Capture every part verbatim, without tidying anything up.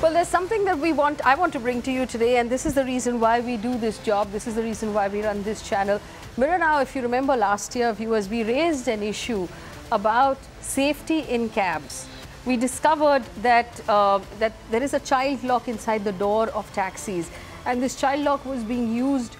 Well, there's something that we want, I want to bring to you today, and this is the reason why we do this job. This is the reason why we run this channel. Mirror Now, if you remember last year, viewers, we raised an issue about safety in cabs. We discovered that, uh, that there is a child lock inside the door of taxis, and this child lock was being used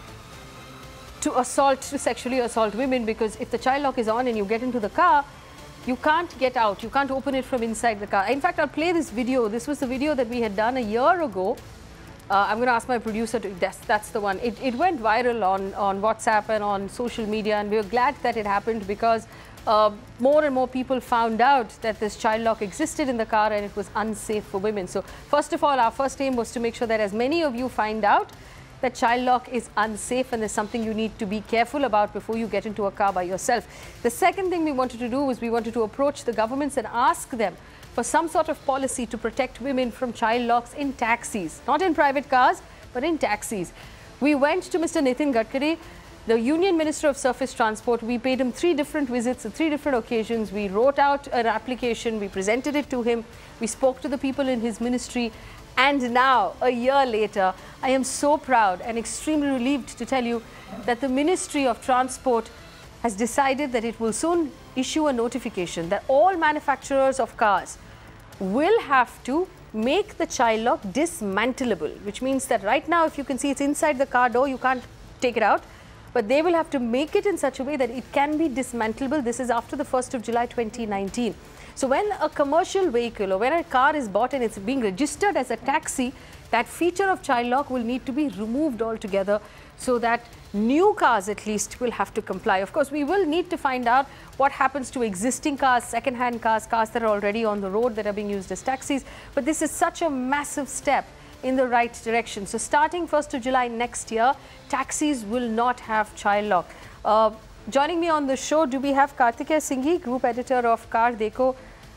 to assault, to sexually assault women, because if the child lock is on and you get into the car, you can't get out. You can't open it from inside the car. In fact, I'll play this video. This was the video that we had done a year ago. Uh, I'm going to ask my producer to, that's, that's the one. It, it went viral on, on WhatsApp and on social media, and we were glad that it happened because uh, more and more people found out that this child lock existed in the car and it was unsafe for women. So first of all, our first aim was to make sure that as many of you find out that child lock is unsafe and there's something you need to be careful about before you get into a car by yourself. The second thing we wanted to do was we wanted to approach the governments and ask them for some sort of policy to protect women from child locks in taxis, not in private cars, but in taxis. We went to Mister Nitin Gadkari, the Union Minister of Surface Transport. We paid him three different visits on three different occasions. We wrote out an application, we presented it to him, we spoke to the people in his ministry. And now, a year later, I am so proud and extremely relieved to tell you that the Ministry of Transport has decided that it will soon issue a notification that all manufacturers of cars will have to make the child lock dismantleable, which means that right now, if you can see it's inside the car door, you can't take it out, but they will have to make it in such a way that it can be dismantleable. This is after the first of July twenty nineteen. So when a commercial vehicle or when a car is bought and it's being registered as a taxi, that feature of child lock will need to be removed altogether so that new cars at least will have to comply. Of course, we will need to find out what happens to existing cars, second-hand cars, cars that are already on the road that are being used as taxis. But this is such a massive step in the right direction. So starting first of July next year, taxis will not have child lock. Uh, joining me on the show, do we have Kartikeya Singhi, Group Editor of Car Dekho?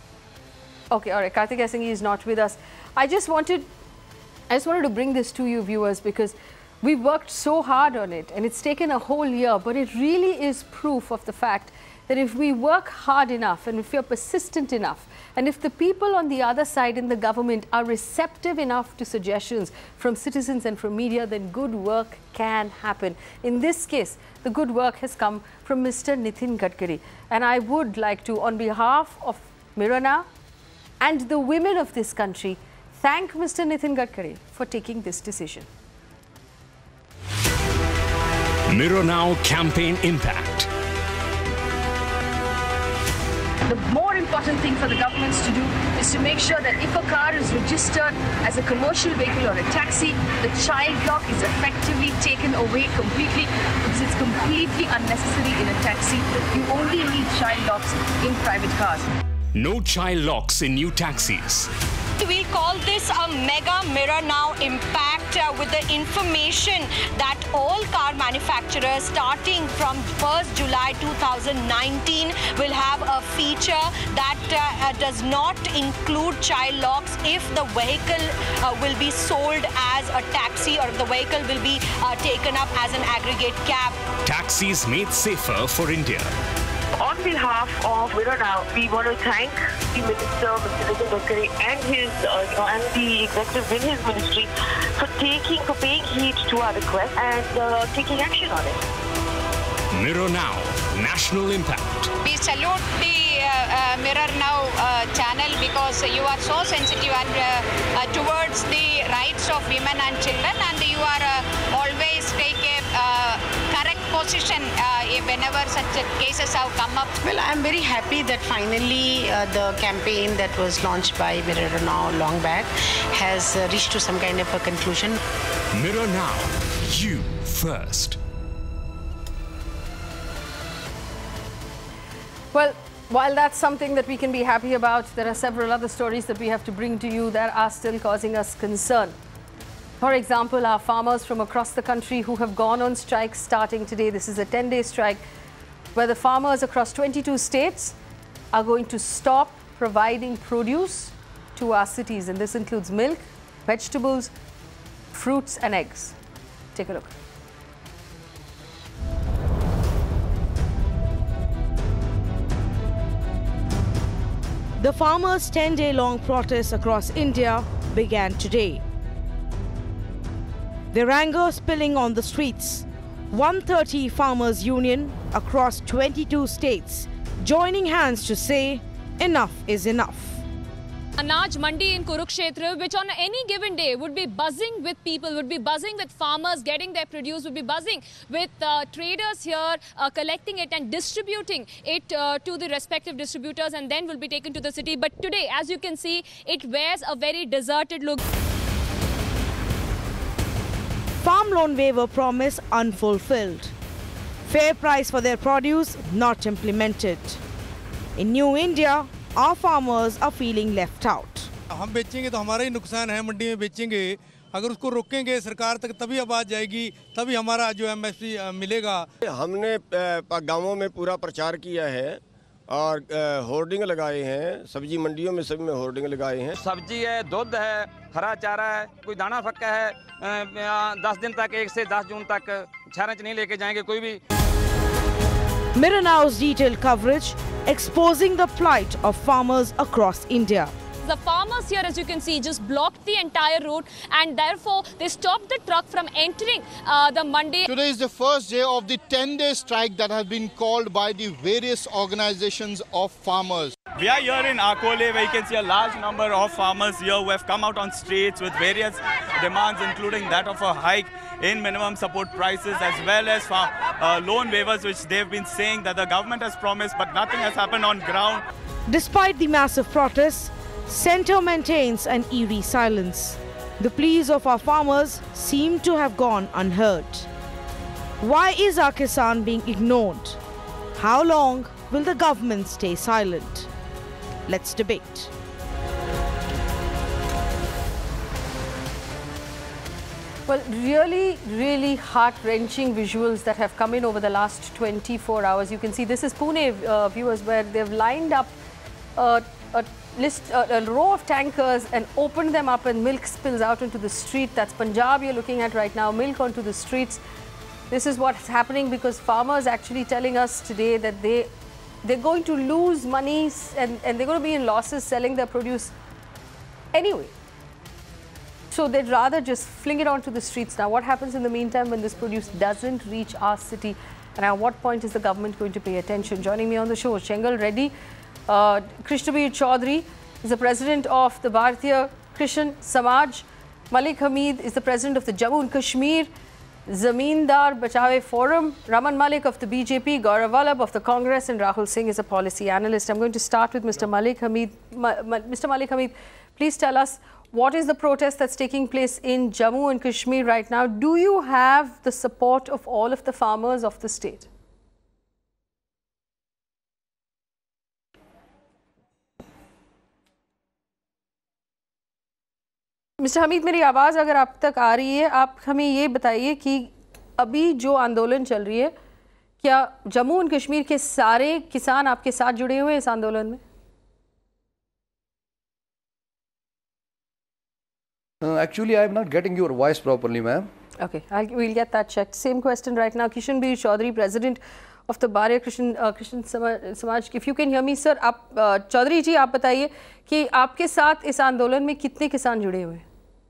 Okay, all right, Kartikeya Singhi is not with us. I just wanted, I just wanted to bring this to you viewers because we've worked so hard on it and it's taken a whole year, but it really is proof of the fact that if we work hard enough and if we are persistent enough, and if the people on the other side in the government are receptive enough to suggestions from citizens and from media, then good work can happen. In this case, the good work has come from Mister Nitin Gadkari. And I would like to, on behalf of Mirror Now and the women of this country, thank Mister Nitin Gadkari for taking this decision. Mirror Now campaign impact. The more important thing for the governments to do is to make sure that if a car is registered as a commercial vehicle or a taxi, the child lock is effectively taken away completely because it's completely unnecessary in a taxi. You only need child locks in private cars. No child locks in new taxis. We'll call this a mega Mirror Now impact uh, with the information that all car manufacturers starting from first July two thousand nineteen will have a feature that uh, uh, does not include child locks if the vehicle uh, will be sold as a taxi or if the vehicle will be uh, taken up as an aggregate cab. Taxis made safer for India. On behalf of Mirror Now, we want to thank the Minister, Mister Nitin Gadkari, and his, uh, you know, and the executives in his ministry for taking, for paying heed to our request and uh, taking action on it. Mirror Now, national impact. We salute the uh, uh, Mirror Now uh, channel because you are so sensitive and uh, uh, towards the rights of women and children, and you are uh, always take a uh, correct position uh, whenever such cases have come up. Well, I'm very happy that finally uh, the campaign that was launched by Mirror Now long back has uh, reached to some kind of a conclusion. Mirror Now, you first. Well, while that's something that we can be happy about, there are several other stories that we have to bring to you that are still causing us concern. For example, our farmers from across the country who have gone on strike starting today. This is a ten-day strike where the farmers across twenty-two states are going to stop providing produce to our cities. And this includes milk, vegetables, fruits and eggs. Take a look. The farmers' ten-day-long protest across India began today. Their anger spilling on the streets. one hundred thirty farmers union across twenty-two states joining hands to say enough is enough. Anaj Mandi in Kurukshetra, which on any given day would be buzzing with people, would be buzzing with farmers getting their produce, would be buzzing with uh, traders here uh, collecting it and distributing it uh, to the respective distributors, and then will be taken to the city. But today, as you can see, it wears a very deserted look. Farm loan waiver promise unfulfilled. Fair price for their produce not implemented. In New India, our farmers are feeling left out. हम बेचेंगे तो हमारा ही नुकसान है, मंडी में बेचेंगे, अगर उसको रोकेंगे सरकार तक तभी आवाज जाएगी, तभी हमारा जो एमएसपी मिलेगा। हमने गांवों में पूरा प्रचार किया है और होर्डिंग लगाए हैं, सब्जी मंडियों में सभी में होर्डिंग लगाए हैं। सब्जी है, दूध है, हरा चारा है, कोई दाना फक्का है, दस दिन तक, एक से दस जून तक छारच नहीं लेके जाएंगे कोई भी। Mirror Now's detailed coverage exposing the plight of farmers across India. The farmers here, as you can see, just blocked the entire route, and therefore they stopped the truck from entering uh, the Mandi. Today is the first day of the ten-day strike that has been called by the various organizations of farmers. We are here in Akole, where you can see a large number of farmers here who have come out on streets with various demands, including that of a hike in minimum support prices, as well as uh, loan waivers, which they've been saying that the government has promised, but nothing has happened on ground. Despite the massive protests, Centre maintains an eerie silence. The pleas of our farmers seem to have gone unheard. Why is our Kisan being ignored? How long will the government stay silent? Let's debate. Well, really, really heart-wrenching visuals that have come in over the last twenty-four hours. You can see this is Pune, uh, viewers, where they've lined up uh, a list, uh, a row of tankers and opened them up, and milk spills out into the street. That's Punjab you're looking at right now, milk onto the streets. This is what's happening because farmers actually telling us today that they, they're going to lose money and, and they're going to be in losses selling their produce anyway. So they'd rather just fling it onto the streets. Now, what happens in the meantime when this produce doesn't reach our city? And at what point is the government going to pay attention? Joining me on the show, Chengal Reddy. Uh, Krishnabir Chaudhary is the president of the Bharatiya Krishan Samaj. Malik Hamid is the president of the Jammu and Kashmir Zamindar Bachave Forum. Raman Malik of the B J P, Gaurav Vallabh of the Congress, and Rahul Singh is a policy analyst. I'm going to start with Mister Malik Hamid. Ma Ma Mister Malik Hamid, please tell us, what is the protest that's taking place in Jammu and Kashmir right now? Do you have the support of all of the farmers of the state? Mister Hamid, मेरी आवाज़ अगर आप तक आ रही है, आप हमें ये बताइए कि अभी जो आंदोलन चल रही है, क्या जम्मू एंड कश्मीर के सारे किसान आपके साथ जुड़े हुए हैं इस आंदोलन में? Actually, I am not getting your voice properly, ma'am. Okay, I'll, we'll get that checked. Same question right now. Kishanbir Chaudhary, president of the Bharatiya Krishan uh, Krishan Samaj. If you can hear me, sir, आप चौधरी जी, आप बताइए कि आपके साथ इस आंदोलन में कितने किसान जुड़े हुए हैं?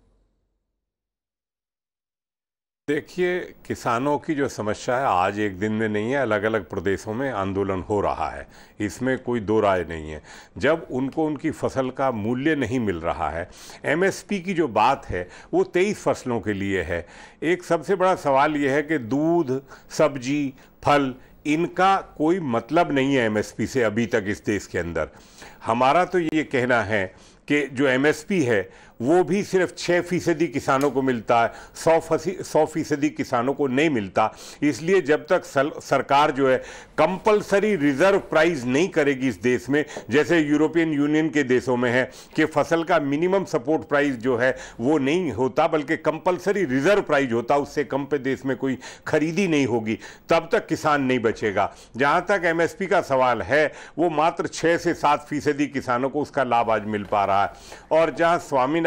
देखिए, किसानों की जो समस्या है आज एक दिन में नहीं है, अलग अलग प्रदेशों में आंदोलन हो रहा है, इसमें कोई दो राय नहीं है। जब उनको उनकी फसल का मूल्य नहीं मिल रहा है, एमएसपी की जो बात है वो तेईस फसलों के लिए है। एक सबसे बड़ा सवाल ये है कि दूध, सब्जी, फल, इनका कोई मतलब नहीं है एमएसपी से अभी तक इस देश के अंदर। हमारा तो ये कहना है कि जो एमएसपी है वो भी सिर्फ छः फीसदी किसानों को मिलता है, सौ फसी सौ फीसदी किसानों को नहीं मिलता। इसलिए जब तक सरकार जो है कंपलसरी रिजर्व प्राइस नहीं करेगी इस देश में, जैसे यूरोपियन यूनियन के देशों में है कि फसल का मिनिमम सपोर्ट प्राइस जो है वो नहीं होता बल्कि कंपलसरी रिजर्व प्राइस होता, उससे कम पे देश में कोई खरीदी नहीं होगी, तब तक किसान नहीं बचेगा। जहाँ तक एमएसपी का सवाल है वो मात्र छः से सात फीसदी किसानों को उसका लाभ आज मिल पा रहा है। और जहाँ स्वामीनाथन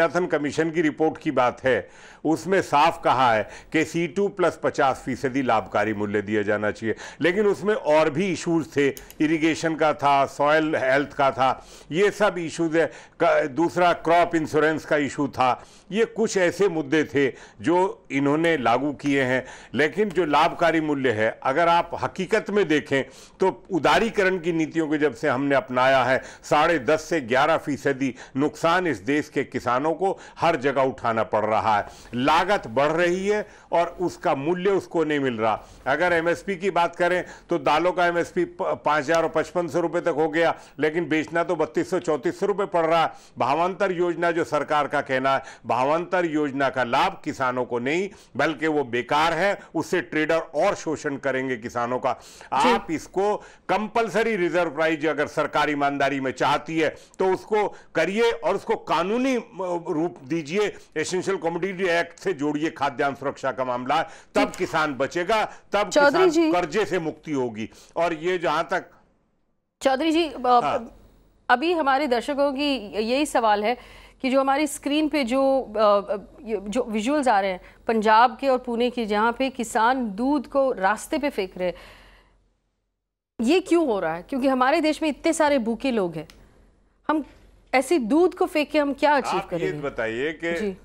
स्वामीनाथन कमीशन की रिपोर्ट की बात है, उसमें साफ कहा है कि सी टू प्लस पचास फीसदी लाभकारी मूल्य दिया जाना चाहिए, लेकिन उसमें और भी इशूज़ थे, इरिगेशन का था, सॉयल हेल्थ का था, ये सब इशूज़ है। दूसरा क्रॉप इंश्योरेंस का इशू था। ये कुछ ऐसे मुद्दे थे जो इन्होंने लागू किए हैं। लेकिन जो लाभकारी मूल्य है, अगर आप हकीकत में देखें तो उदारीकरण की नीतियों को जब से हमने अपनाया है, साढ़े दस से ग्यारह फीसदी नुकसान इस देश के किसानों को हर जगह उठाना पड़ रहा है। लागत बढ़ रही है और उसका मूल्य उसको नहीं मिल रहा। अगर एमएसपी की बात करें तो दालों का एमएसपी पाँच हजार और पचपन सौ रुपये तक हो गया, लेकिन बेचना तो बत्तीस सौ चौंतीस सौ रुपये पड़ रहा है। भावांतर योजना जो सरकार का कहना है, भावांतर योजना का लाभ किसानों को नहीं, बल्कि वो बेकार है, उससे ट्रेडर और शोषण करेंगे किसानों का। आप इसको कंपलसरी रिजर्व प्राइस अगर सरकार ईमानदारी में चाहती है तो उसको करिए और उसको कानूनी रूप दीजिए, एसेंशियल कमोडिटी एक्ट से जोड़िए, खाद्यान्न सुरक्षा का मामला है, तब किसान बचेगा, तब किसान कर्जे से मुक्ति होगी। और ये जहां तक चौधरी जी, हाँ। अभी हमारे दर्शकों की यही सवाल है कि जो हमारी स्क्रीन पे जो जो विजुअल्स आ रहे हैं पंजाब के और पुणे के, जहां पे किसान दूध को रास्ते पे फेंक रहे हैं, ये क्यों हो रहा है? क्योंकि हमारे देश में इतने सारे भूखे लोग हैं, हम ऐसे दूध को फेंक के हम क्या अचीव करेंगे? ये बताइए कि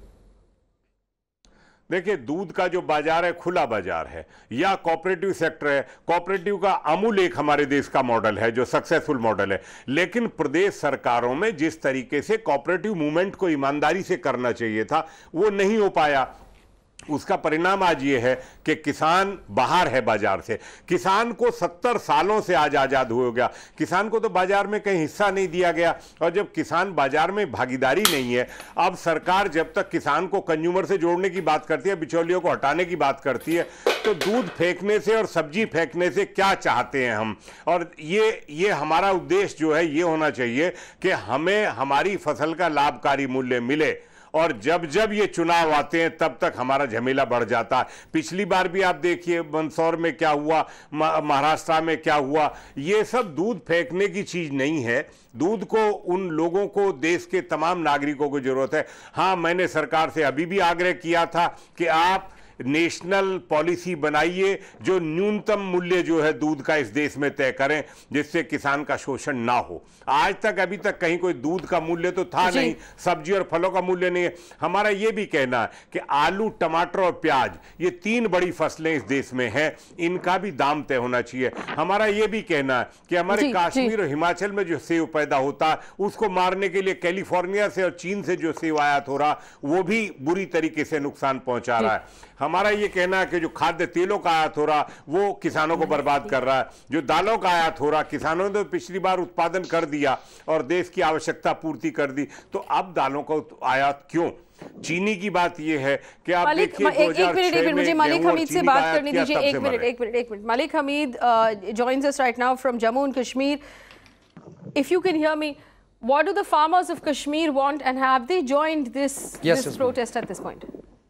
देखिए, दूध का जो बाजार है खुला बाजार है या कोऑपरेटिव सेक्टर है। कोऑपरेटिव का अमूल एक हमारे देश का मॉडल है जो सक्सेसफुल मॉडल है, लेकिन प्रदेश सरकारों में जिस तरीके से कोऑपरेटिव मूवमेंट को ईमानदारी से करना चाहिए था वो नहीं हो पाया। उसका परिणाम आज ये है कि किसान बाहर है बाजार से। किसान को सत्तर सालों से आज आजाद हो गया, किसान को तो बाजार में कहीं हिस्सा नहीं दिया गया। और जब किसान बाजार में भागीदारी नहीं है, अब सरकार जब तक किसान को कंज्यूमर से जोड़ने की बात करती है, बिचौलियों को हटाने की बात करती है, तो दूध फेंकने से और सब्जी फेंकने से क्या चाहते हैं हम? और ये ये हमारा उद्देश्य जो है ये होना चाहिए कि हमें हमारी फसल का लाभकारी मूल्य मिले। और जब जब ये चुनाव आते हैं तब तक हमारा झमेला बढ़ जाता है। पिछली बार भी आप देखिए मंदसौर में क्या हुआ, महाराष्ट्र में क्या हुआ। ये सब दूध फेंकने की चीज नहीं है। दूध को उन लोगों को, देश के तमाम नागरिकों को जरूरत है। हाँ, मैंने सरकार से अभी भी आग्रह किया था कि आप नेशनल पॉलिसी बनाइए जो न्यूनतम मूल्य जो है दूध का इस देश में तय करें, जिससे किसान का शोषण ना हो। आज तक अभी तक कहीं कोई दूध का मूल्य तो था नहीं, सब्जी और फलों का मूल्य नहीं है। हमारा ये भी कहना है कि आलू, टमाटर और प्याज, ये तीन बड़ी फसलें इस देश में हैं, इनका भी दाम तय होना चाहिए। हमारा ये भी कहना है कि हमारे कश्मीर और हिमाचल में जो सेब पैदा होता है उसको मारने के लिए कैलिफोर्निया से और चीन से जो सेब आयात हो रहा वो भी बुरी तरीके से नुकसान पहुंचा रहा है। हमारा ये कहना है कि जो खाद्य तेलों का आयात हो रहा वो किसानों को बर्बाद कर रहा है। जो दालों का आयात हो रहा, किसानों ने तो पिछली बार उत्पादन कर दिया और देश की आवश्यकता पूर्ति कर दी, तो अब दालों का आयात क्यों? चीनी की बात ये है कि आप देखिए एक मिनट एक मिनट मुझे मालिक हमीद से बात करने दीजिए। एक मिनट एक मिनट एक minute Malik Hamid joins us right now from Jammu and Kashmir. If you can hear me, what do the farmers of Kashmir want and have they joined this yes, this yes, protest at this point?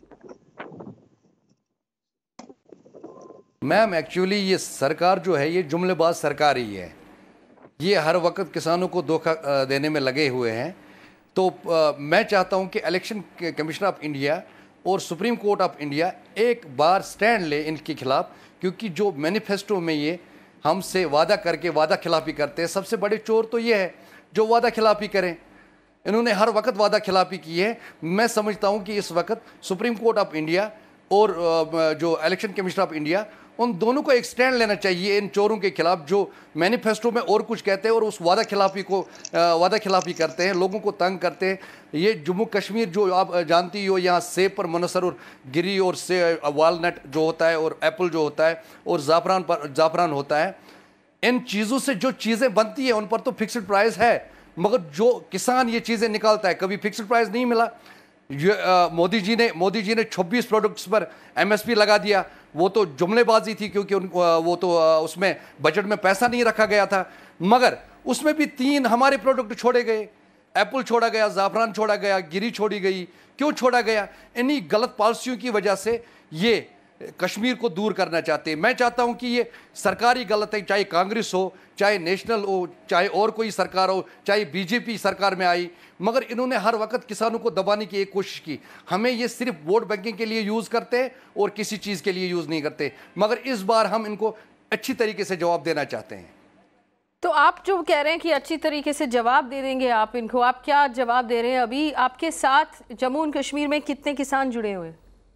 Ma'am, actually ये सरकार जो है ये जुमलेबाज सरकार ही है। ये हर वक्त किसानों को धोखा देने में लगे हुए हैं। तो आ, मैं चाहता हूं कि इलेक्शन कमीशन ऑफ इंडिया और सुप्रीम कोर्ट ऑफ इंडिया एक बार स्टैंड ले इनके खिलाफ, क्योंकि जो मैनिफेस्टो में ये हमसे वादा करके वादा खिलाफी करते हैं। सबसे बड़े चोर तो ये है जो वादा खिलाफी करें। इन्होंने हर वक्त वादा खिलाफी की है। मैं समझता हूं कि इस वक्त सुप्रीम कोर्ट ऑफ इंडिया और जो इलेक्शन कमीशन ऑफ इंडिया, उन दोनों को एक स्टैंड लेना चाहिए इन चोरों के खिलाफ जो मैनिफेस्टो में और कुछ कहते हैं और उस वादा खिलाफी को वादा खिलाफी करते हैं, लोगों को तंग करते हैं। ये जम्मू कश्मीर जो आप जानती हो, यहाँ सेब पर मुनसर और गिरी और से वालनट जो होता है और एप्पल जो होता है और ज़ाफ़रान पर ज़ाफ़रान होता है, इन चीज़ों से जो चीज़ें बनती है उन पर तो फिक्स्ड प्राइस है, मगर जो किसान ये चीज़ें निकालता है कभी फिक्स्ड प्राइस नहीं मिला। मोदी जी ने मोदी जी ने छब्बीस प्रोडक्ट्स पर एमएसपी लगा दिया। वो तो जुमलेबाजी थी, क्योंकि उन वो तो उसमें बजट में पैसा नहीं रखा गया था, मगर उसमें भी तीन हमारे प्रोडक्ट छोड़े गए। एप्पल छोड़ा गया, ज़ाफ़रान छोड़ा गया, गिरी छोड़ी गई। क्यों छोड़ा गया? इन्हीं गलत पॉलिसियों की वजह से ये कश्मीर को दूर करना चाहते हैं। मैं चाहता हूं कि ये सरकारी गलत है, चाहे कांग्रेस हो, चाहे नेशनल हो, चाहे और कोई सरकार हो, चाहे बीजेपी सरकार में आई, मगर इन्होंने हर वक्त किसानों को दबाने की एक कोशिश की। हमें ये सिर्फ वोट बैंकिंग के लिए यूज़ करते हैं और किसी चीज़ के लिए यूज़ नहीं करते, मगर इस बार हम इनको अच्छी तरीके से जवाब देना चाहते हैं। तो आप जो कह रहे हैं कि अच्छी तरीके से जवाब दे देंगे आप इनको, आप क्या जवाब दे रहे हैं? अभी आपके साथ जम्मू एंड कश्मीर में कितने किसान जुड़े हुए हैं?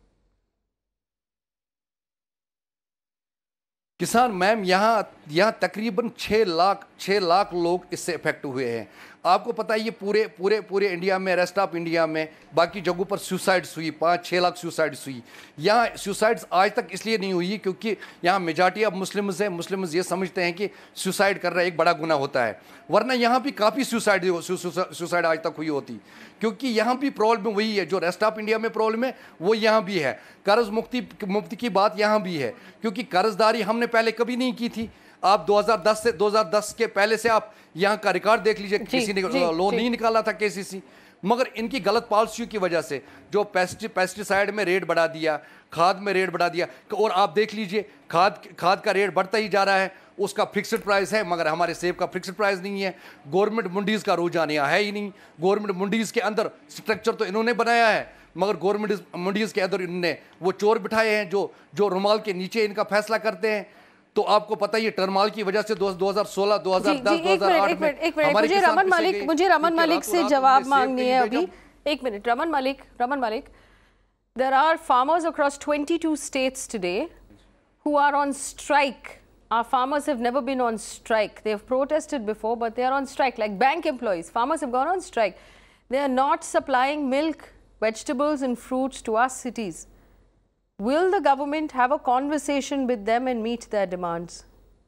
किसान मैम यहाँ यहाँ तकरीबन छः लाख छः लाख लोग इससे इफेक्ट हुए हैं। आपको पता है ये पूरे पूरे पूरे इंडिया में, रेस्ट ऑफ इंडिया में बाकी जगहों पर सुसाइड्स हुई, पाँच छः लाख सुसाइड्स हुई। यहाँ सुसाइड्स आज तक इसलिए नहीं हुई क्योंकि यहाँ मेजॉरिटी ऑफ मुस्लिम्स हैं। मुस्लिम्स ये समझते हैं कि सुसाइड करना एक बड़ा गुनाह होता है, वरना यहाँ भी काफ़ी सुसाइड सुसाइड आज तक हुई होती, क्योंकि यहाँ भी प्रॉब्लम वही है जो रेस्ट ऑफ इंडिया में प्रॉब्लम है वो यहाँ भी है। कर्ज मुक्ति मुक्ति की बात यहाँ भी है, क्योंकि कर्जदारी हमने पहले कभी नहीं की थी। आप दो हज़ार दस से दो हज़ार दस के पहले से आप यहाँ का रिकॉर्ड देख लीजिए, किसी ने लोन नहीं निकाला था केसीसी, मगर इनकी गलत पॉलिसियों की वजह से जो पेस्टि पेस्टिसाइड में रेट बढ़ा दिया, खाद में रेट बढ़ा दिया, और आप देख लीजिए खाद खाद का रेट बढ़ता ही जा रहा है। उसका फिक्स्ड प्राइस है मगर हमारे सेब का फिक्स्ड प्राइस नहीं है। गवर्नमेंट मंडीज़ का रुझान यहाँ है ही नहीं। गवर्नमेंट मंडीज़ के अंदर स्ट्रक्चर तो इन्होंने बनाया है, मगर गवर्नमेंट मंडीज़ के अंदर इन्होंने वो चोर बिठाए हैं जो जो रुमाल के नीचे इनका फैसला करते हैं। तो आपको पता ही टर्माल की वजह से दो हज़ार सोलह, दो हज़ार दस, दो हज़ार आठ में मुझे रमन मलिक मुझे रमन मलिक से जवाब मांगनी है अभी। एक minute Raman Malik Raman Malik There are farmers across twenty-two states today who are on strike. Our farmers have never been on strike. They have protested before, but they are on strike. Like bank employees, farmers have gone on strike. They are not supplying milk, vegetables and fruits to our cities. Will the government have a conversation with them and meet their demands?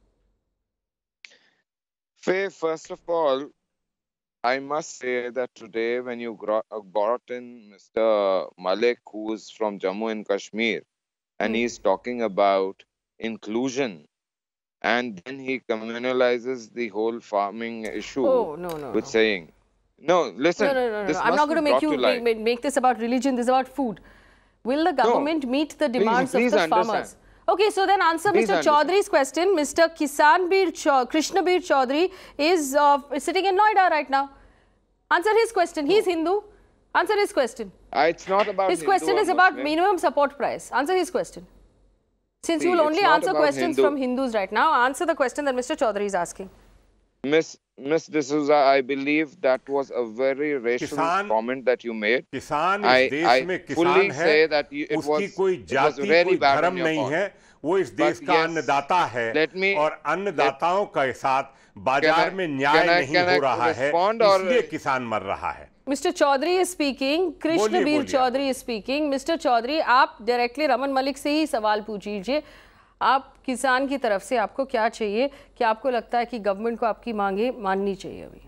Faye, first of all, I must say that today when you brought in Mister Malik, who is from Jammu and Kashmir, and mm. he's talking about inclusion, and then he communalizes the whole farming issue oh, no, no, with no. saying, no, listen, no, no, no, no, this no. I'm not going to make you to make, make this about religion, this is about food. Will the government no. meet the demands please, please of the understand. farmers? Okay, so then answer Please Mister Chaudhary's question. Mister Kisanbir Chaudhary, Krishnabir Chaudhary is uh, sitting in Noida right now. Answer his question. He's no. Hindu. Answer his question. Uh, it's not about His Hindu question is or about Muslim. minimum support price. Answer his question. Since See, you will only answer questions Hindu. from Hindus right now, answer the question that Mister Chaudhary is asking. Miss Miss D'Souza, I believe that was a very racial किसान, comment that you made. किसान I, इस देश I में किसान fully है, say that you, it उसकी was, कोई जाति कोई धर्म नहीं है, वो इस देश का अन्नदाता है me, और अन्नदाताओं के साथ बाजार I, में न्याय I, नहीं हो रहा है, इसलिए किसान मर रहा है। Mister Chaudhary is speaking. Krishnabir Chaudhary is speaking. Mister Chaudhary, आप डायरेक्टली रमन मलिक से ही सवाल पूछिए। आप किसान की तरफ से आपको क्या चाहिए कि आपको लगता है कि गवर्नमेंट को आपकी मांगे माननी चाहिए अभी?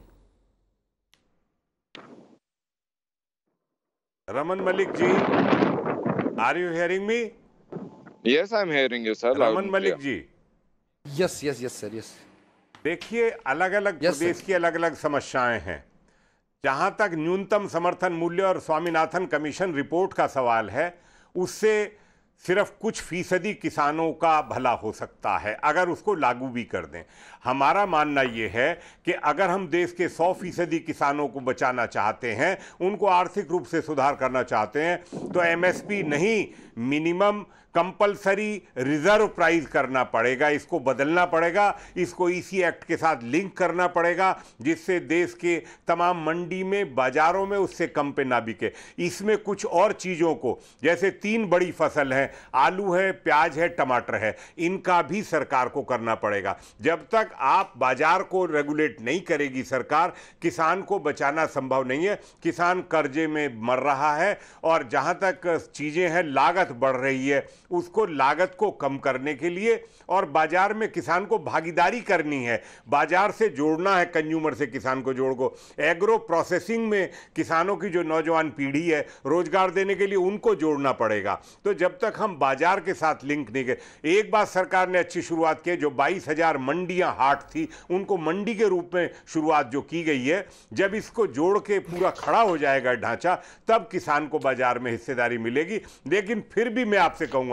Raman Malik ji, are you hearing me? Yes, I'm hearing you, sir. Raman Malik ji, yes, yes, yes, sir, yes. देखिए अलग-अलग yes, प्रदेश की अलग-अलग समस्याएं हैं। जहां तक न्यूनतम समर्थन मूल्य और स्वामीनाथन कमीशन रिपोर्ट का सवाल है, उससे सिर्फ कुछ फीसदी किसानों का भला हो सकता है अगर उसको लागू भी कर दें। हमारा मानना ये है कि अगर हम देश के सौ फीसदी किसानों को बचाना चाहते हैं, उनको आर्थिक रूप से सुधार करना चाहते हैं, तो एमएसपी नहीं, मिनिमम कंपलसरी रिजर्व प्राइस करना पड़ेगा। इसको बदलना पड़ेगा, इसको ईसी एक्ट के साथ लिंक करना पड़ेगा, जिससे देश के तमाम मंडी में, बाजारों में उससे कम पे ना बिके। इसमें कुछ और चीज़ों को, जैसे तीन बड़ी फसल हैं, आलू है, प्याज है, टमाटर है, इनका भी सरकार को करना पड़ेगा। जब तक आप बाजार को रेगुलेट नहीं करेगी सरकार, किसान को बचाना संभव नहीं है। किसान कर्जे में मर रहा है, और जहां तक चीज़ें हैं, लागत बढ़ रही है, उसको लागत को कम करने के लिए और बाजार में किसान को भागीदारी करनी है, बाजार से जोड़ना है, कंज्यूमर से किसान को जोड़ को। एग्रो प्रोसेसिंग में किसानों की जो नौजवान पीढ़ी है, रोजगार देने के लिए उनको जोड़ना पड़ेगा। तो जब तक हम बाजार के साथ लिंक नहीं करें, एक बात सरकार ने अच्छी शुरुआत की, जो बाईस हजार मंडियां हाट थी, उनको मंडी के रूप में शुरुआत जो की गई है, जब इसको जोड़ के पूरा खड़ा हो जाएगा ढांचा, तब किसान को बाजार में हिस्सेदारी मिलेगी। लेकिन फिर भी मैं आपसे कहूंगा,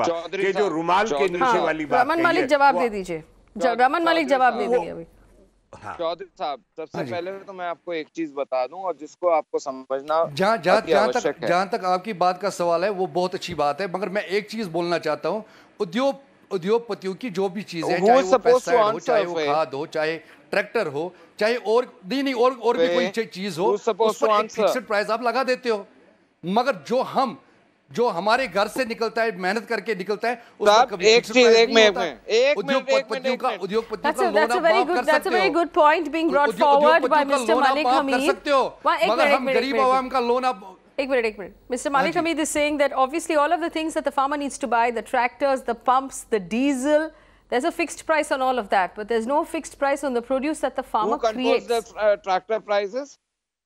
कि जो रुमाल के नीचे वाली बात रमन मलिक जवाब दे दीजिए, रमन मलिक जवाब दे देंगे अभी। चौधरी साहब, सबसे पहले तो मैं आपको एक चीज बता दूं और जिसको आपको समझना जहाँ जहाँ जहाँ तक जहाँ तक आपकी बात का सवाल है वो बहुत अच्छी बात है, मगर मैं एक चीज बोलना चाहता हूँ, उद्योग उद्योगपतियों की जो भी चीजें, चाहे वो पेस्टिसाइड हो, चाहे वो खाद हो, चाहे ट्रैक्टर हो, चाहे और नहीं नहीं और और भी कोई चीज हो, उस पर एक फिक्स्ड प्राइस आप लगा देते हो, मगर जो हम जो हमारे घर से निकलता है, मेहनत करके निकलता है, उस पर कभी एक चीज एक मिनट में एक उद्योगपतियों का उद्योगपतियों का लोन आप माफ कर सकते हो। That's a very good point being brought forward by Mister Malik Hamid. मगर हम गरीब आवाम का लोन आप एक मिनट एक minute Mister Malik Hamid is saying that obviously all of the things that the farmer needs to buy, the tractors, the pumps, the diesel, there's a fixed price on all of that, but there's no fixed price on the produce that the farmer creates. Who controls the uh, tractor prices?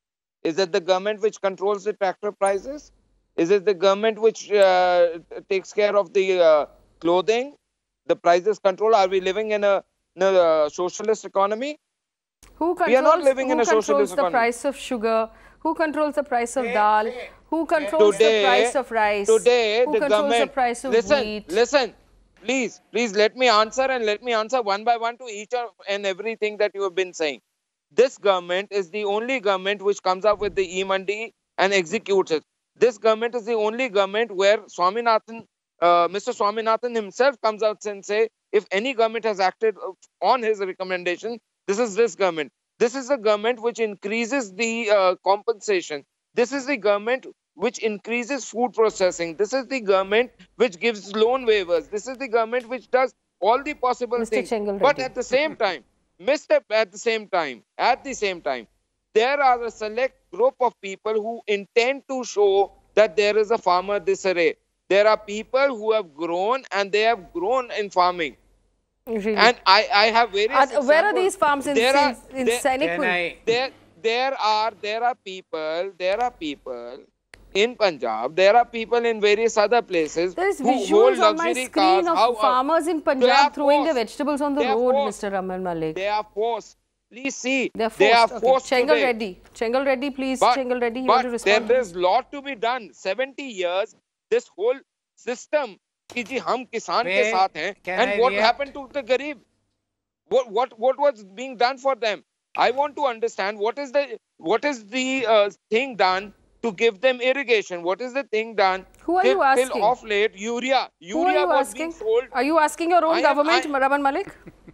Is it the government which controls the tractor prices? Is it the government which uh, takes care of the uh, clothing, the prices control? Are we living in a, in a uh, socialist economy? Who controls, we are not living who in a controls socialist the economy. price of sugar? Who controls the price of dal? Who controls today, the price of rice? Today, Who the controls government, the price of listen, wheat? Listen, please, please let me answer and let me answer one by one to each and everything that you have been saying. This government is the only government which comes up with the e-mandi and executes it. This government is the only government where Swaminathan, uh, Mister Swaminathan himself comes out and say, if any government has acted on his recommendation, this is this government. This is the government which increases the uh, compensation. This is the government which increases food processing. This is the government which gives loan waivers. This is the government which does all the possible Mister things. Chengal But Reddy. at the same time, Mister At the same time, at the same time, there are a select group of people who intend to show that there is a farmer disarray. There are people who have grown and they have grown in farming. Really? And I, I have various Are, where are these farms in, there are, in, in there, Sanikul? There, there are there are people there are people in Punjab. There are people in various other places. There is who hold visuals on my luxury screen cars. of How, farmers in they Punjab are throwing their forced. vegetables on the They are road, forced. Mister Raman Malik. They are forced. Please see. They are forced. They are okay. forced Chengal today. Reddy. Chengal Reddy, please. But, Chengal Reddy, you but want to respond? there is lot to be done. seventy years, this whole system, कि जी हम किसान के May- साथ हैं, can and I what react? happened to the garib? What what what was being done for them? I want to understand what is the what is the uh, thing done to give them irrigation? What is the thing done? Who are till, you asking? Till off late, urea. Who are Urea you was asking? being sold. Are you asking your own I am- government, I- Raman Malik?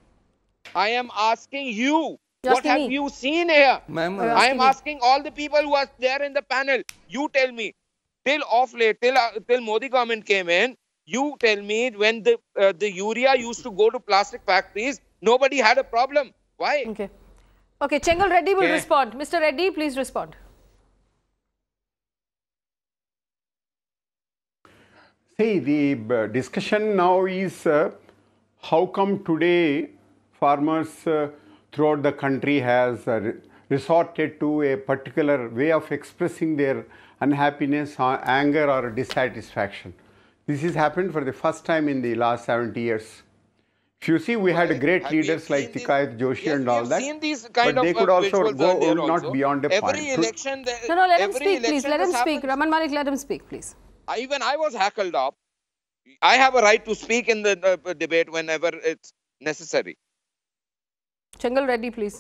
I am asking you. Just what have me. you seen here? Ma'am, Are you I asking am me? asking all the people who are there in the panel. You tell me. Till off late, till uh, till Modi government came in, you tell me when the uh, the urea used to go to plastic factories, nobody had a problem. Why? Okay. Okay, Chengal Reddy will Okay. respond. Mister Reddy, please respond. See, the uh, discussion now is uh, how come today farmers uh, throughout the country has uh, re- resorted to a particular way of expressing their unhappiness, or anger or dissatisfaction. This has happened for the first time in the last seventy years. If you see, we had great Have we leaders like seen Tikayat Joshi Yes, and we all have that, seen these kind but they of, could uh, also visuals go earlier not also. beyond a Every point. To- election, there- No, no, let him every speak, please. election Let him this speak. happens. Raman Malik, let him speak, please. I, even I was heckled up. I have a right to speak in the uh, debate whenever it's necessary. Chengal Reddy, please.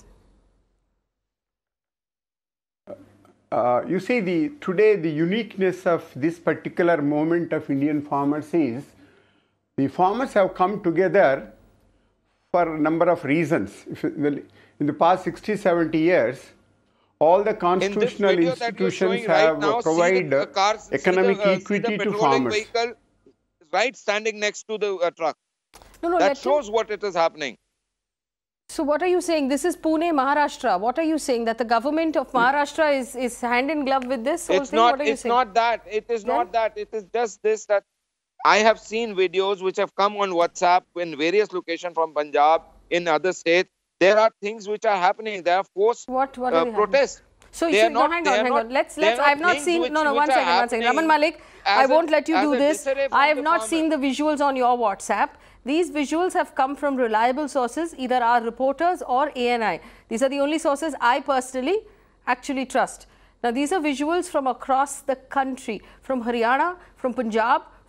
Uh, you see, the today the uniqueness of this particular moment of Indian farmers is the farmers have come together for a number of reasons. If, you- well, in the past sixty, seventy years, all the constitutional video that you're institutions showing right have now, see provided the, uh, cars, see the, economic uh, see the equity to patrolling farmers. vehicle right standing next to the uh, truck. No, no, that let shows what it is happening. So what are you saying? This is Pune, Maharashtra. What are you saying? That the government of Maharashtra is, is hand in glove with this whole It's thing? not. What are you It's saying? not that. It is Then? not that. It is just this that I have seen videos which have come on WhatsApp in various locations from Punjab, in other states. There are things which are happening. There are forced What, what uh, are they happening? protests. So, They you are should, no, not- hang they on, are hang not- on. Let's, they are let's, not I have not things seen, which- no, no, which one are second, one second. Raman happening Malik, as I a- won't let you as do a this. disarray from I have the not farmer. seen the visuals on your WhatsApp. These visuals have come from reliable sources, either our reporters or A N I. These are the only sources I personally actually trust. Now, these are visuals from across the country, from Haryana, from Punjab,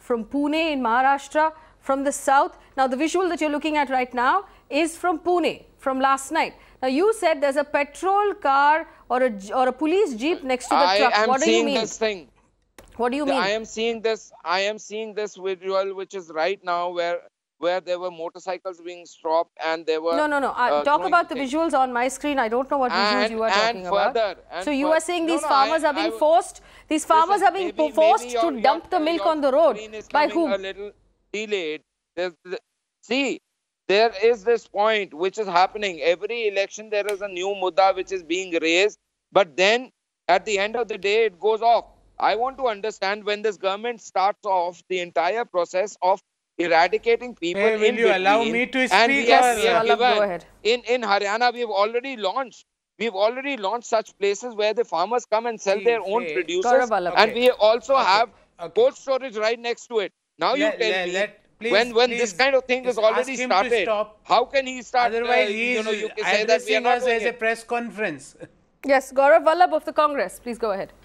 from Pune in Maharashtra, from the south. Now, the visual that you're looking at right now is from Pune, from last night. Now, you said there's a patrol car or a, or a police jeep next to the I truck. am What do you seeing mean? this thing. What do you mean? I am seeing this. I am seeing this visual, which is right now where where there were motorcycles being stopped and there were. No, no, no. Uh, uh, talk throwing about the things. visuals on my screen. I don't know what visuals And- you are and talking further, about. and So you fur- are saying No, these no, farmers I- are being I- forced. These farmers Listen, are being maybe- forced maybe to your- dump the your- milk your on the road. screen is By coming whom? A little delayed. There's, the- see, there is this point which is happening. Every election there is a new mudda which is being raised, but then at the end of the day it goes off. I want to understand when this government starts off the entire process of eradicating people Hey, will in you allow between, me to and speak we have, or- we have Vallabh, go given- ahead. in in Haryana we've already launched we've already launched such places where the farmers come and sell See, their own Faye- producers, Gaurav Vallabh. and Okay. we also Okay. have Okay. cold storage right next to it. Now you Let- tell let- me, let- please- when when this please kind of thing is just already ask him to started, stop. how can he start? Otherwise, uh, he you is know, you can say that we are addressing not us doing as a it. press conference. Yes, Gaurav Vallabh of the Congress. Please go ahead.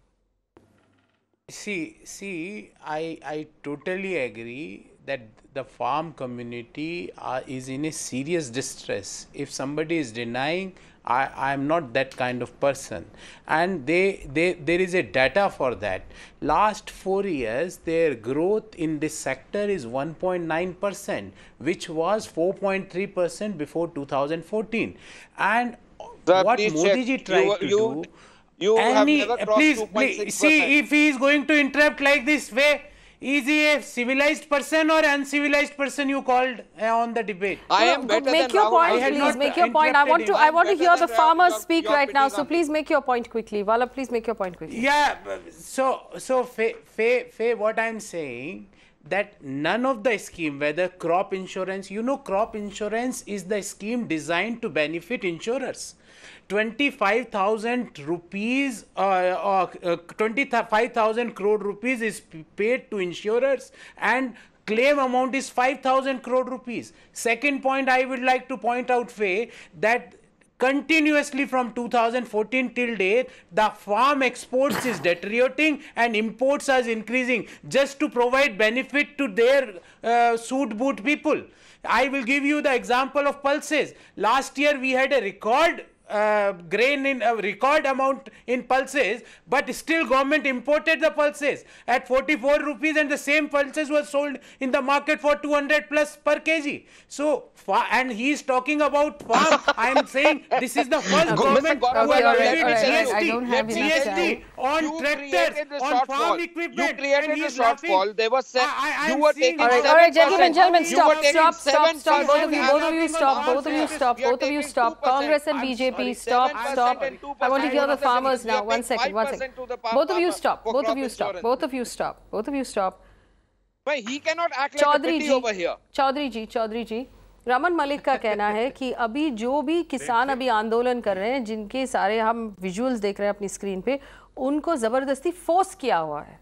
See, see, I I totally agree that the farm community uh, is in a serious distress. If somebody is denying, I I am not that kind of person, and they they there is a data for that. Last four years, their growth in this sector is one point nine percent, which was four point three percent before two thousand fourteen, and Sir, what please Modi check. ji tried You- to you- do. You have Any- never uh, crossed please, two point please, six see, percent. if he is going to interrupt like this way, is he a civilized person or uncivilized person you called uh, on the debate? I No, am no, better Make than your Rahul point, I had please. not Make your point. I want to. interrupted I him. want to I'm hear better the than farmers Rahul. speak You're right now. picking So on please make your point quickly. Vallabh, please make your point quickly. Yeah, b- so so Faye, Faye, Faye, what I'm saying that none of the scheme, whether crop insurance, you know, crop insurance is the scheme designed to benefit insurers. twenty-five thousand rupees, uh, uh, uh, twenty-five thousand crore rupees is p- paid to insurers, and claim amount is five thousand crore rupees. Second point I would like to point out, Faye, that continuously from two thousand fourteen till date, the farm exports is deteriorating and imports are increasing just to provide benefit to their uh, suit boot people. I will give you the example of pulses. Last year we had a record uh, grain in a record amount in pulses, but still government imported the pulses at forty-four rupees, and the same pulses were sold in the market for two hundred plus per kg. So, and he is talking about farm. I am saying this is the first Okay. government Mister who Gaurav, has let levied me tell you. G S T, I don't have enough G S T time. on You tractors, created the on shortfall. farm You equipment, created and he the is laughing. shortfall. They were se- I- I- I you am were seeing taking All right, seven all right, gentlemen, percent. gentlemen, You stop, were taking stop, stop, seven stop. Both of you, percent. both of you, stop. Both of you, stop. We are Both of you, taking stop. two percent. Congress and I'm B J P, sorry, stop, seven stop. percent and two I want to percent. hear the We are farmers paying now. One second, one five second. percent to the Both of you, farmer stop. for Both of crop you, stop. insurance. Both of you, stop. Both of you, stop. But he cannot act like a Chaudhary pity ji, over here. Chaudhary जी, चौधरी जी, रमन मलिक का कहना है कि अभी जो भी किसान अभी आंदोलन कर रहे हैं, जिनके सारे हम विजुअल्स देख रहे हैं अपनी स्क्रीन पे, उनको जबरदस्ती फोर्स किया हुआ है.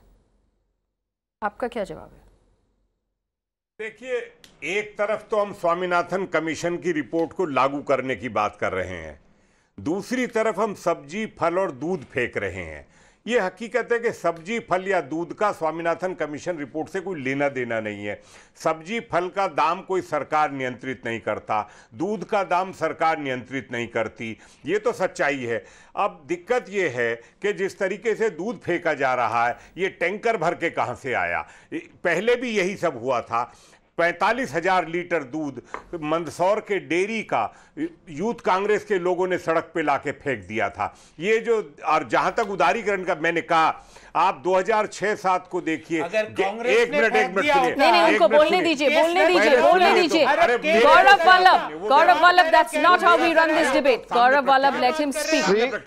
आपका क्या जवाब है? देखिए, एक तरफ तो हम स्वामीनाथन कमीशन की रिपोर्ट को लागू करने की बात कर रहे हैं, दूसरी तरफ हम सब्जी, फल और दूध फेंक रहे हैं. ये हकीकत है कि सब्जी, फल या दूध का स्वामीनाथन कमीशन रिपोर्ट से कोई लेना देना नहीं है. सब्जी, फल का दाम कोई सरकार नियंत्रित नहीं करता, दूध का दाम सरकार नियंत्रित नहीं करती. ये तो सच्चाई है. अब दिक्कत ये है कि जिस तरीके से दूध फेंका जा रहा है, ये टैंकर भर के कहाँ से आया? पहले भी यही सब हुआ था. पैंतालीस हजार लीटर दूध मंदसौर के डेयरी का यूथ कांग्रेस के लोगों ने सड़क पे लाके फेंक दिया था. ये जो, और जहां तक उदारीकरण का मैंने कहा, आप दो हज़ार छह सात को देखिए. एक मिनट एक मिनट सुनिए. नहीं नहीं, उनको बोलने दीजिए, बोलने दीजिए, बोलने दीजिए. Gaurav Vallabh, Gaurav Vallabh, that's not how we run this debate. Gaurav Vallabh, let him speak.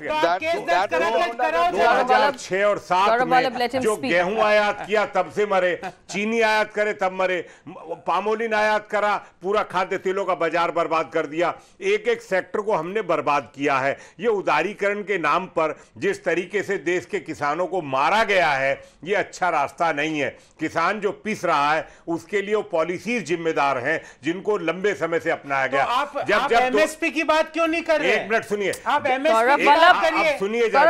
दो हज़ार छह और सात में जो गेहूं आयात किया तब से मरे, चीनी आयात करे तब मरे, पामोलिन आयात करा, पूरा खाद्य तेलों का बाजार बर्बाद कर दिया, एक एक सेक्टर को हमने बर्बाद किया है। ये उदारीकरण के नाम पर जिस तरीके से देश के किसानों को मारा गया है, ये अच्छा रास्ता नहीं है। किसान जो पिस रहा है उसके लिए वो पॉलिसीज जिम्मेदार हैं जिनको लंबे समय से अपनाया गया। तो आप, जब आप जब एमएसपी की बात क्यों नहीं कर रहे? एक मिनट सुनिए, आप एमएसपी की बात करिए। सुनिए, दो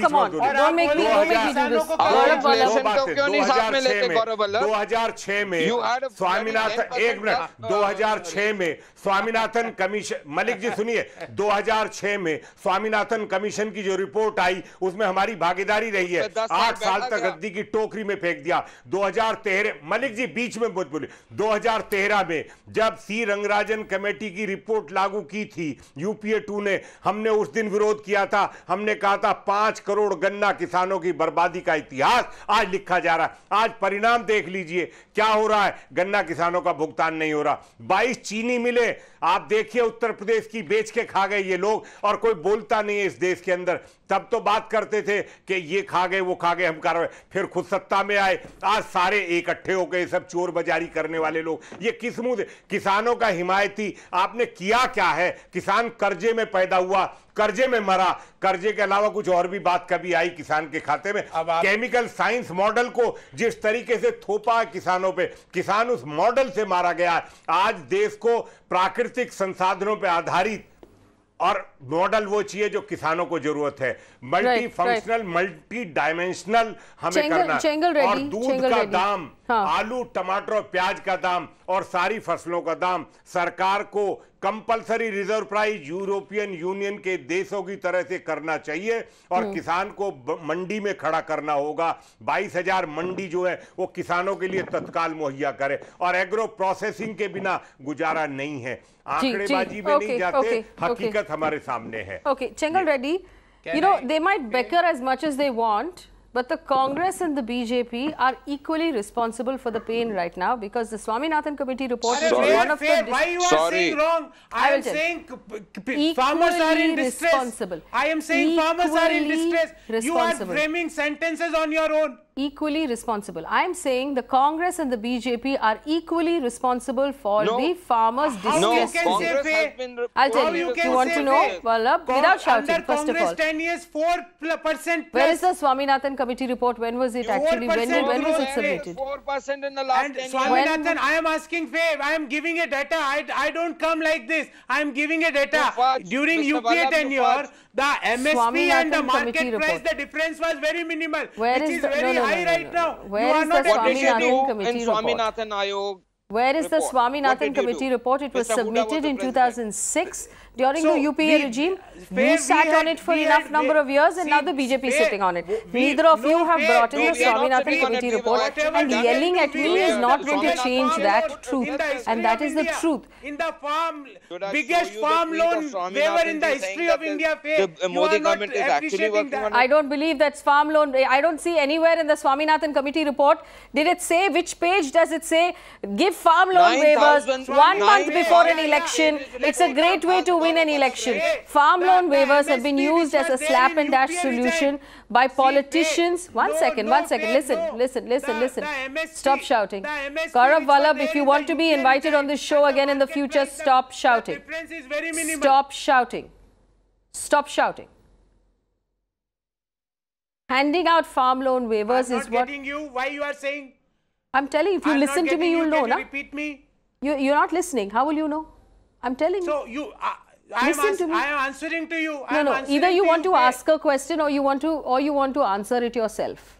हज़ार छह में स्वामीनाथन एक मिनट दो हज़ार छह में स्वामीनाथन कमीशन, मलिक जी सुनिए, दो हज़ार छह में स्वामीनाथन कमीशन की जो रिपोर्ट आई उसमें हमारी भागीदारी रही है। आठ साल तक गद्दी की टोकरी में फेंक दिया। दो हज़ार तेरह, मलिक जी बीच में मत बोले, दो हज़ार तेरह में जब सी रंगराजन कमेटी की रिपोर्ट लागू की थी यूपीए टू ने, हमने उस दिन विरोध किया था। हमने कहा था पांच करोड़ गन्ना किसानों की बर्बादी का इतिहास आज लिखा जा रहा है। आज परिणाम देख लीजिए क्या हो रहा है, गन्ना किसानों का भुगतान नहीं हो रहा। बाईस चीनी मिले आप देखिए उत्तर प्रदेश की बेच के खा गए ये लोग, और कोई बोलता नहीं है इस देश के अंदर। तब तो बात करते थे कि ये खा गए वो खा गए, हम कार्रवाई, फिर खुद सत्ता में आए, आज सारे इकट्ठे हो गए सब चोर बाजारी करने वाले लोग। ये किस मुंह से किसानों का हिमायती आपने किया क्या है? किसान कर्जे में पैदा हुआ, कर्जे में मरा, कर्जे के अलावा कुछ और भी बात कभी आई किसान के खाते में? केमिकल साइंस मॉडल को जिस तरीके से थोपा है किसानों पे, किसान उस मॉडल से मारा गया है। आज देश को प्राकृतिक संसाधनों पे आधारित और मॉडल वो चाहिए जो किसानों को जरूरत है, मल्टी फंक्शनल, मल्टी डायमेंशनल हमें करना है। और दूध का दाम, हाँ। आलू, टमाटर और प्याज का दाम और सारी फसलों का दाम सरकार को compulsory reserve price European union के देशों की तरह से करना चाहिए और किसान को मंडी में खड़ा करना होगा। बाईस हजार मंडी जो है वो किसानों के लिए तत्काल मुहैया करे, और एग्रो प्रोसेसिंग के बिना गुजारा नहीं है। आंकड़ेबाजी में नहीं जाते, हकीकत हमारे सामने है। Okay, Chengal Reddy, you know, they might bicker as much as they want, but the Congress and the B J P are equally responsible for the pain right now, because the Swaminathan Committee report is one of the... Why you are saying wrong? I am saying farmers are in distress. I am saying farmers are in distress. You are framing sentences on your own. Equally responsible. I am saying the Congress and the B J P are equally responsible for no. the farmers' distress. How you can say fair? I'll tell you. You, you want to know? Well, uh, without shouting, under first Congress of all. ten years, four percent plus. Where is the Swaminathan Committee report? When was it actually? When, did, when was it submitted? four percent in the last and ten Swaminathan, years. I am asking fair. I am giving a data. I, I don't come like this. I am giving a data. During Mister U P A tenure, the M S P and the market price, the difference was very minimal. Where which is is the, very no, no, high no, no, right no, now. no. Where is the Swaminathan Committee report? Swaminathan Ayog Where is the report? Swaminathan Committee report? It was Mister submitted was in the two thousand six during So the U P A we- regime. fair, You sat we on had- it for we enough had- number of years, and see, now the B J P is fair, sitting on it. we- Neither of no, you have fair, brought in no, the we are not Swaminathan sitting on Committee it. report, Whatever and done yelling it, at we me will- is not going to Swaminathan change farm that loan truth, in the history and that of is the India. truth. In the farm, Should I biggest show you the farm tweet loan of Swaminathan waiver in the saying history that of the- India. Fair. the You Modi are not government is actually appreciating working that. on I don't believe that's farm loan. I don't see anywhere in the Swaminathan Committee report. Did it say, which page does it say, give farm loan waivers one month before an election? It's a great way to win an election. Farm loan waivers have been used as a slap and dash solution by politicians. One second, one second. Listen, listen, listen, listen. Stop shouting. Gaurav Vallabh, if you want to be invited on this show again in the future, stop shouting. Stop shouting. Stop shouting. Handing out farm loan waivers I'm is not what... getting you. Why you are saying? I'm telling you, if you I'm listen not to me, getting you'll you. know, Can na? you repeat me? You, you're not listening. How will you know? I'm telling you. So you, uh, I, am Listen to me. I am answering to you. No, I am no. answering Either you to want to fair. ask a question, or you want to, or you want to answer it yourself.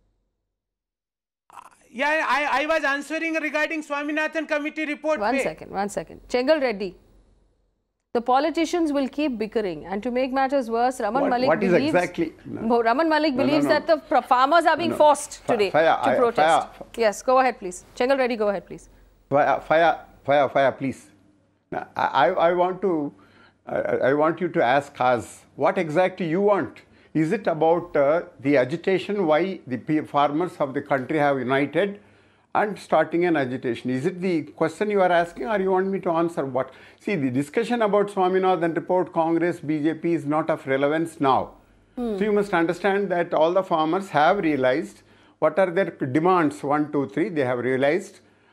Yeah, I, I was answering regarding Swaminathan Committee report. One fair. second, one second. Chengal Reddy. The politicians will keep bickering, and to make matters worse, Raman What- Malik what is believes. exactly- No, Raman Malik No, no, believes no. that the pro- farmers are being No. forced Fa- today fire, to I- protest. fire. Yes, go ahead, please. Chengal Reddy, go ahead, please. Fire, fire, fire, fire, please. Now, I, I want to, I, I want you to ask us what exactly you want. Is it about uh, the agitation? Why the pe- farmers of the country have united and starting an agitation? Is it the question you are asking, or you want me to answer what? See, the discussion about Swaminathan report, Congress, B J P is not of relevance now. Hmm. So you must understand that all the farmers have realized what are their demands, one, two, three, they have realized.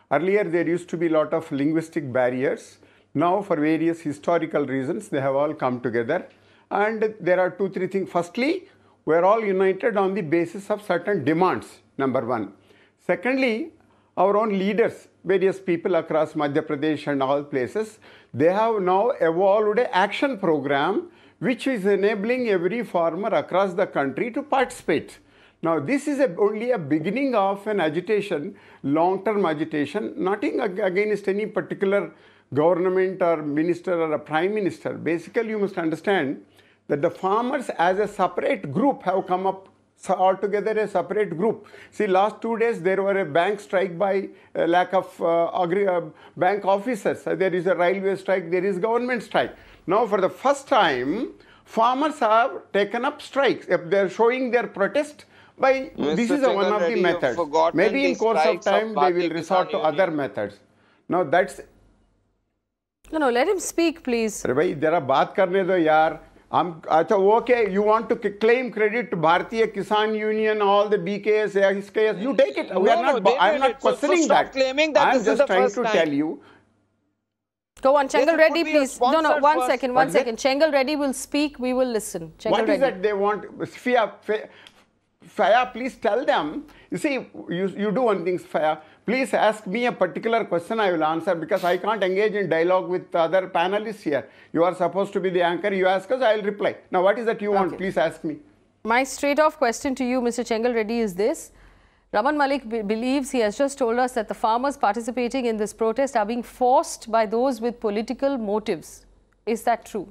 Earlier, there used to be a lot of linguistic barriers. Now, for various historical reasons, they have all come together. And there are two, three things. Firstly, we are all united on the basis of certain demands, number one. Secondly, our own leaders, various people across Madhya Pradesh and all places, they have now evolved an action program which is enabling every farmer across the country to participate. Now, this is a, only a beginning of an agitation, long-term agitation, nothing against any particular government or minister or a prime minister. Basically, you must understand that the farmers as a separate group have come up altogether a separate group. See, last two days there were a bank strike by a lack of uh, agri uh, bank officers. Uh, there is a railway strike, there is government strike. Now, for the first time, farmers have taken up strikes. If they are showing their protest, by Mister this is a one of the methods. Maybe in course of time they will resort to other methods. Now, that's. No, no, let him speak, please. अरे भाई जरा बात करने दो यार. I'm, अच्छा okay, you want to claim credit to Bharatiya Kisan Union, all the B K S, S K S, you take it. We no, are not, no, I'm not so, questioning so stop that. claiming that I'm this just is the trying first to time. tell you. Go on, Chengal Yes, Reddy, please. No, no, one first. second, one What second. Chengal Reddy will speak, we will listen. Chengal What is Reddy. that they want? Faya, Faya, please tell them. You see, you, you do one thing, Faya. Please ask me a particular question, I will answer, because I can't engage in dialogue with other panelists here. You are supposed to be the anchor. You ask us, I will reply. Now, what is that you want? Okay. Please ask me. My straight-off question to you, Mister Chengal Reddy, is this. Raman Malik be believes, he has just told us, that the farmers participating in this protest are being forced by those with political motives. Is that true?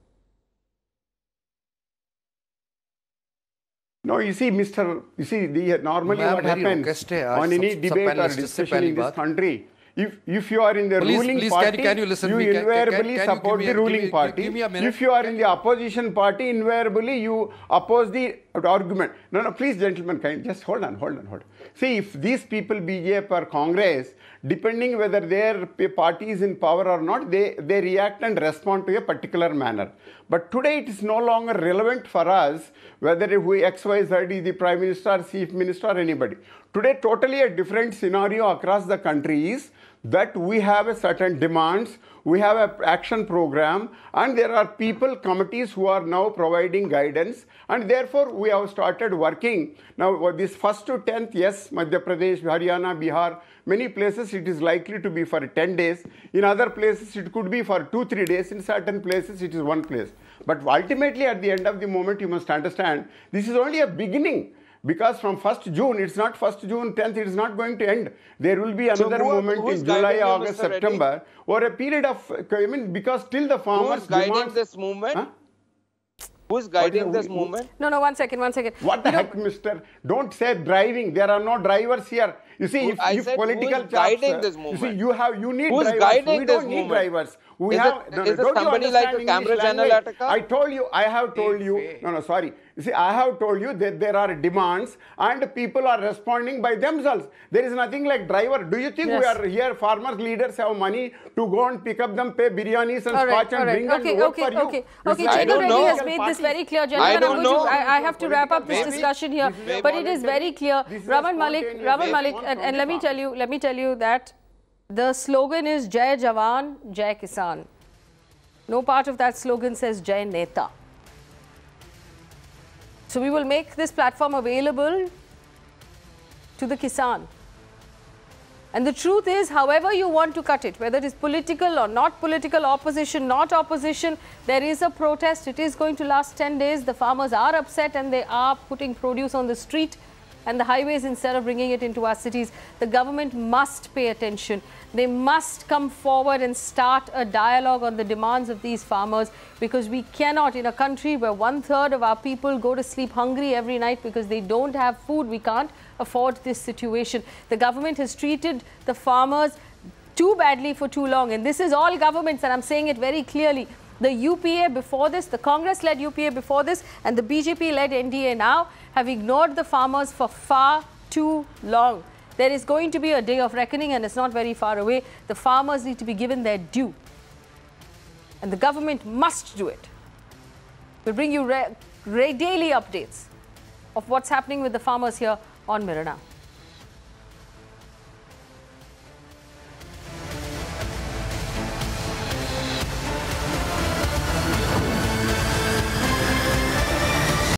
No, you see, Mister You see, the, normally what happens on any debate or discussion in this country, if, if you are in the please, ruling please, party, can, can you, listen you me? Can, invariably can, can, support can the ruling give me, party. give me a minute. If you are in the opposition party, invariably you oppose the argument. No, no, please, gentlemen, kind, just hold on, hold on, hold on. See, if these people, B J P or Congress, depending whether their party is in power or not, they, they react and respond to a particular manner. But today it is no longer relevant for us whether we X Y Z is the Prime Minister, Chief Minister or anybody. Today totally a different scenario across the country is that we have a certain demands, we have an action program, and there are people, committees who are now providing guidance, and therefore we have started working. Now this first to tenth, yes, Madhya Pradesh, Haryana, Bihar, many places it is likely to be for ten days. In other places it could be for two, three days. In certain places it is one place. But ultimately at the end of the moment you must understand this is only a beginning. Because from first June, it's not first June, tenth, it is not going to end. There will be another so who, moment in July, August, September, or a period of, I mean, because till the farmers Who is guiding demands, this movement? Huh? Who is guiding this movement? No, no, one second, one second. What the you heck, know, mister? Don't say driving. There are no drivers here. You see, who, if, I if said, political who is guiding chops, this movement? You see, you have, you need who is drivers. Guiding we this don't need movement? drivers. We is have, it, no, is no, it somebody like a Cambridge Analytica? I told you, I have told you, no, no, sorry. You see, I have told you that there are demands and people are responding by themselves. There is nothing like driver. Do you think yes. we are here, farmers, leaders have money to go and pick up them, pay biryanis and all right, scotch and right. bring okay, and vote okay, for you? okay, okay. Like Chengal Reddy know. has made this very clear. Gentlemen, I don't I'm know. To, I, I have to wrap up this maybe, discussion here. But it is very clear. Raman Malik, Raman Malik, and, and let me tell you, let me tell you that the slogan is Jai Jawan, Jai Kisan. No part of that slogan says Jai Neta. So we will make this platform available to the Kisan. And the truth is, however you want to cut it, whether it is political or not political, opposition, not opposition, there is a protest. It is going to last ten days. The farmers are upset and they are putting produce on the street and the highways instead of bringing it into our cities. The government must pay attention. They must come forward and start a dialogue on the demands of these farmers, because we cannot, in a country where one third of our people go to sleep hungry every night because they don't have food, we can't afford this situation. The government has treated the farmers too badly for too long, and this is all governments, and I'm saying it very clearly. The U P A before this, the Congress-led U P A before this, and the B J P-led N D A now have ignored the farmers for far too long. There is going to be a day of reckoning, and it's not very far away. The farmers need to be given their due, and the government must do it. We'll bring you re re daily updates of what's happening with the farmers here on Mirror Now.